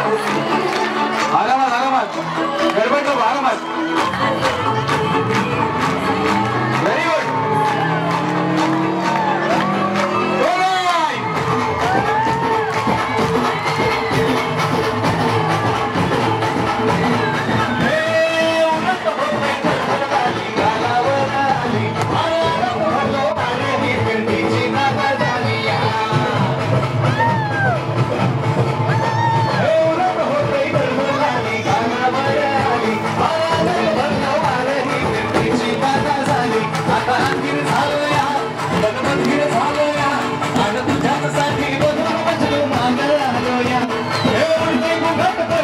आरामात आरामात गडबड नको आरामात व्हेरी गुड तुझ्यासाठी बघून बसलो मागं आलो या